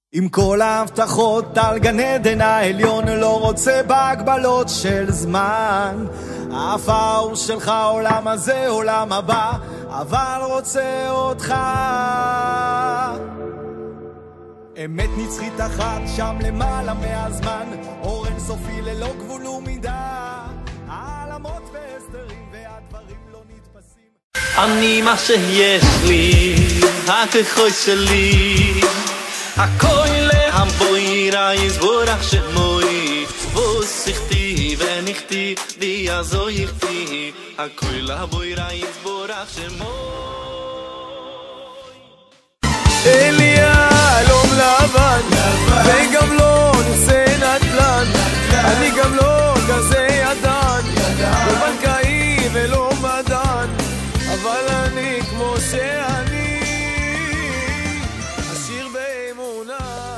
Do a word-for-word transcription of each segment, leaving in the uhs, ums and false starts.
עם כל ההבטחות על גן עדן העליון, לא רוצה בהגבלות של זמן. העפר שלך עולם הזה עולם הבא, אבל רוצה אותך. אמת נצחית אחת שם למעלה מהזמן, אור אינסופי ללא גבול ומידה, העלמות והסתרים והדברים לא נתפסים. אני מה שיש לי, הכחוי שלי, הכל להבוירה יזבורך שמוי, ושיחתי וניחתי ויעזו יחתי, הכל להבוירה יזבורך שמוי. אליה אלום לבן, וגם לא נושא נדל"ן, אני גם לא כזה ידען, לא בנקאי ולא מדען, אבל אני כמו שאני, עשיר באמונה.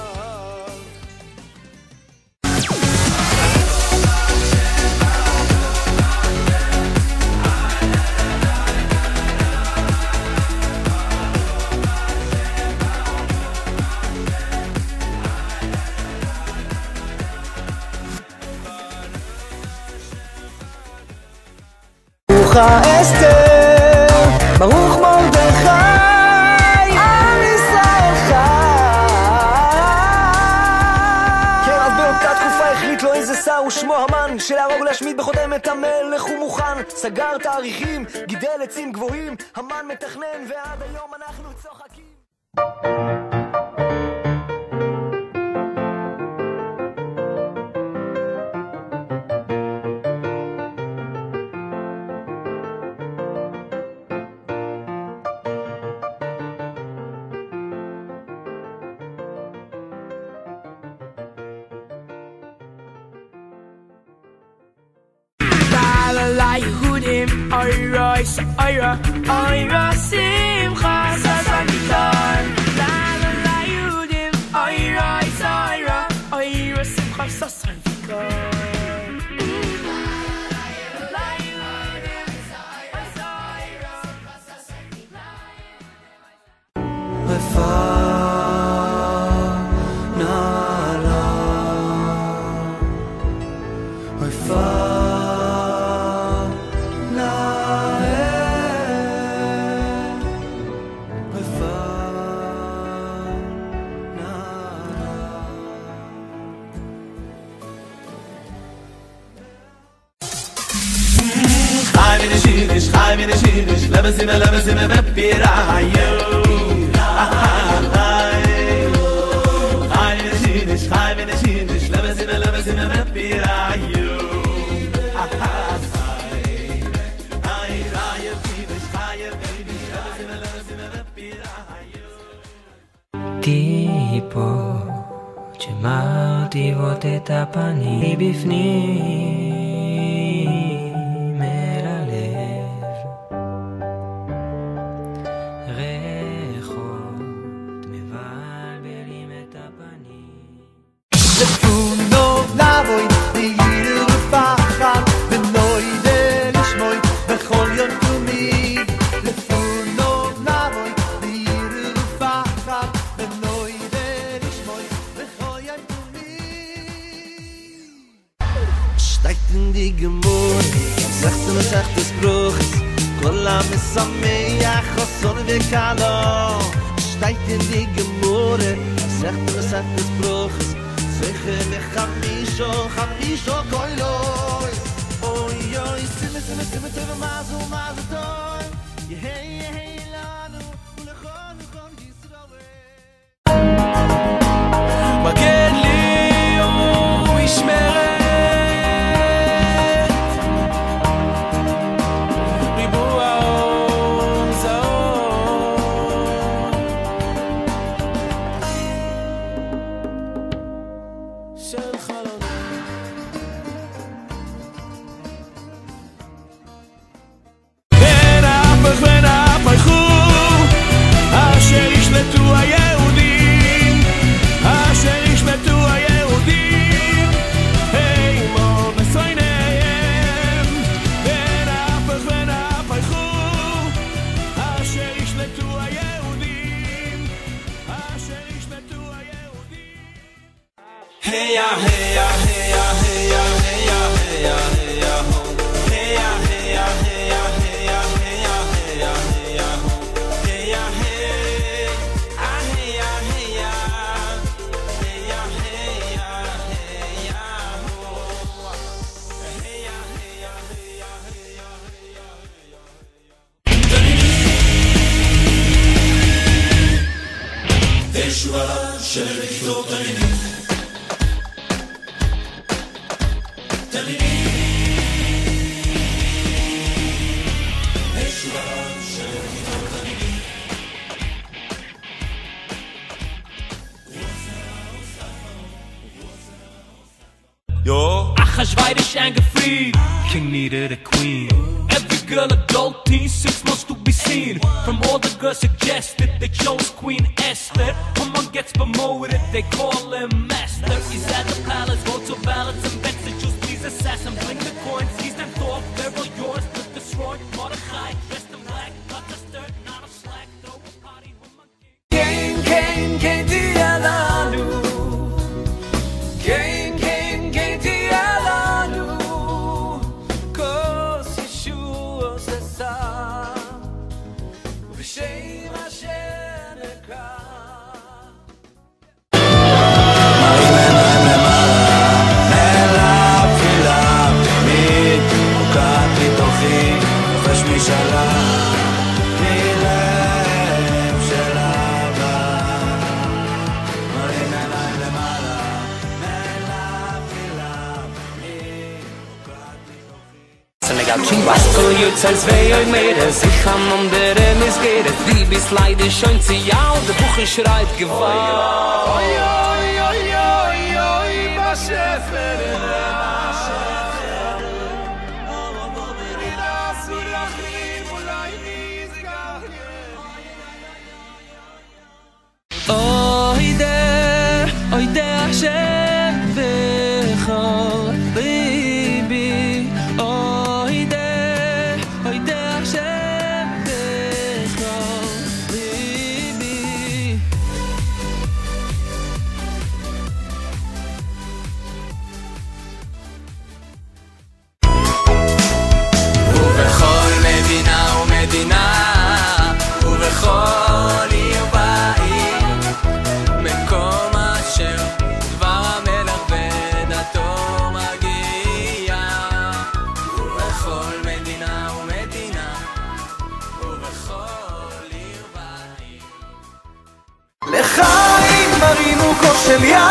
ברוך אסתר, ברוך מרדכי, עם ישראל חי. כן, אז באותה תקופה החליט לו איזה שר ושמו המן, שלהרוג להשמיד בחותמת המלך הוא מוכן. סגר תאריכים, גידל עצים גבוהים, המן מתכנן ועד היום אנחנו צוחקים. ליהודים אוירה אוירה אוירה שמחה ששון ניתן. ליהודים אוירה אוירה אוירה שמחה ששון ניתן. Schreib mir nicht hin, ich lebe sie mir, lebe sie mir, lebe sie mir, schreib mir nicht hin, ich lebe sie mir, lebe sie mir, lebe טיפות שמרטיבות את הפנים בפנים אל הלב, ריחות מבלבלים את הפנים. לפונו נבוי נעיר ופחד ונוידה לשמוי בכל יום תמיד. לפונו נבוי נעיר ופחד ונוידה לשמוי בכל יום תמיד. שטייט in die Gemur, sagt du noch echt des Bruchs, kol am Sammeach, Chosson v'Kalo. Steit in die Gemur, sagt du noch echt des Bruchs, Zeche mechamisho, chamisho koilois. Oy, oy, simme, simme, simme, teve mazu, mazu toi. Yehei, yehei, lanu, ulechon, ulechon, Yisroel. Maged li, omu, ishmeret. בין הפך בין הפך Hey ya, hey ya, hey ya, hey ya, hey ya, hey ya, hey ya, ho. Hey ya, hey ya, hey ya, hey ya, hey ya, hey ya, hey ya, ho. Hey ya, hey, ah hey ya, hey ya, hey ya, hey ya, hey ya, ho. Hey ya, hey ya, hey ya, hey ya, hey ya, hey ya, hey ya. Teshua shel kitotani. Yo. Achashverosh angry, king needed a queen. Every girl, adult, teen, six months to be seen. From all the girls suggested, they chose Queen Esther. Someone gets promoted, they call him master. He's at the palace, votes of ballots and bets to choose. Please assassin, bring the coins, he's them thought, they're all yours. But destroyed, Mordechai, dressed in black, got the stirred, not a slack, throw a party, woman king. King, king, king, dialalu. King. Was soll jetzt als wer mehr sich haben um der Remis geht die bis leider schon zu ja der Buch schreit gewalt oi oi oi oi oi was oi der oi der chef baby לחיים מרינו כוס של יד